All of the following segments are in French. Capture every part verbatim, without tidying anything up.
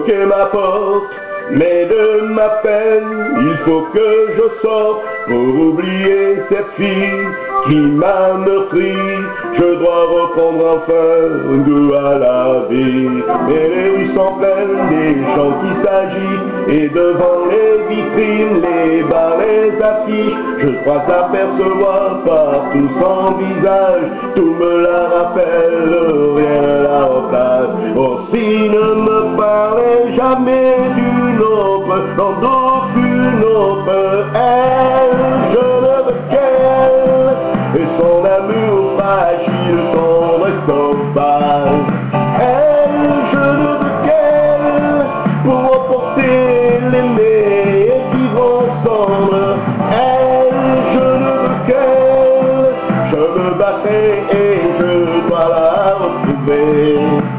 toquer ma porte, mais de ma peine, il faut que je sorte pour oublier cette fille qui m'a meurtri. Je dois reprendre enfin goût à la vie. Et les rues sont pleines des gens qui s'agitent, et devant les vitrines, les bars, les affiches, je crois apercevoir partout son visage. Tout me la rappelle, rien ne la remplace. Aussi ne me parlez jamais d'une autre, non d'aucune autre. Elle, je ne veux qu'elle, et son amour fragile, tendre et sauvage. Elle, je ne veux qu'elle, pour emporter, l'aimer et vivre ensemble. Elle, je ne veux qu'elle, je me battrai et je dois la retrouver.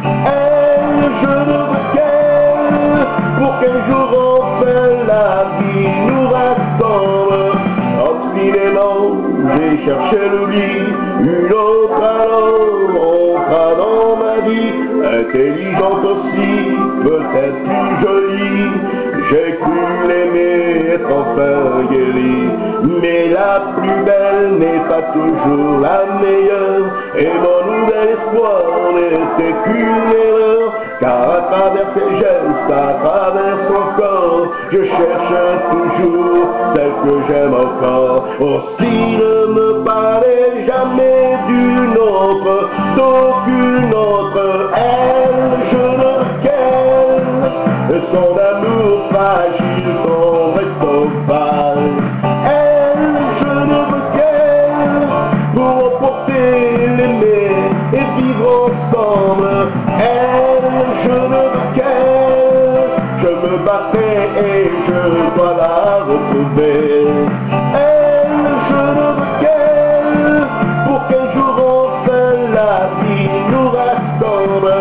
Elle, je ne veux qu'elle, pour qu'un jour enfin la vie nous rassemble. Obstinément, j'ai cherché l'oubli, une autre alors entra dans ma vie, intelligente aussi, peut-être plus jolie. J'ai cru l'aimer, être enfin guéri, mais la plus belle n'est pas toujours la meilleure, et mon nouvel espoir n'était qu'une erreur, car à travers ses gestes, à travers son corps, je cherche toujours celle que j'aime encore. Aussi ne me parlez jamais d'une autre, d'aucune autre. Elle, je ne veux qu'elle, son amour fragile, tendre et sauvage. Elle, je ne veux qu'elle, pour emporter, l'aimer et vivre ensemble. Elle, je ne veux qu'elle, je me battrai et je dois la retrouver. Elle, je ne veux qu'elle, pour qu'un jour enfin la vie nous rassemble.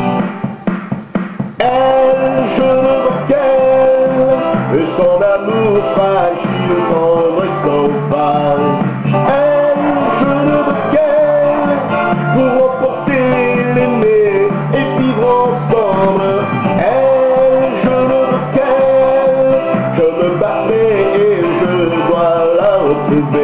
Elle, je ne veux qu'elle, et son amour fragile, tendre et sauvage. Elle, je ne veux qu'elle, pour emporter, l'aimer et vivre ensemble. Elle, je ne veux qu'elle, je me battrai et je dois la retrouver.